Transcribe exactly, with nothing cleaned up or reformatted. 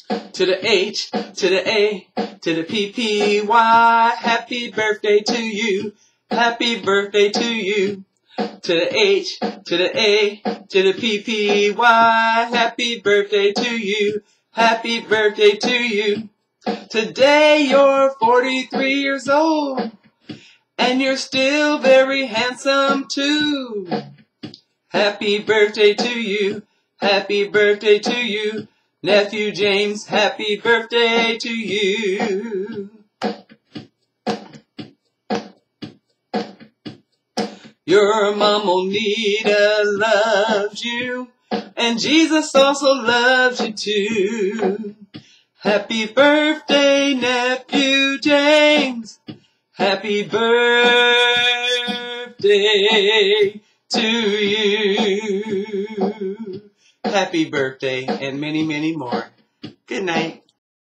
to the H, to the A, to the P P Y. Happy birthday to you. Happy birthday to you. To the H, to the A, to the P P Y. Happy birthday to you. Happy birthday to you. Today you're forty-three years old, and you're still very handsome too. Happy birthday to you. Happy birthday to you. Nephew James, happy birthday to you. Your mom Onita loves you, and Jesus also loves you too. Happy birthday, Nephew James. Happy birthday to you. Happy birthday, and many, many more. Good night.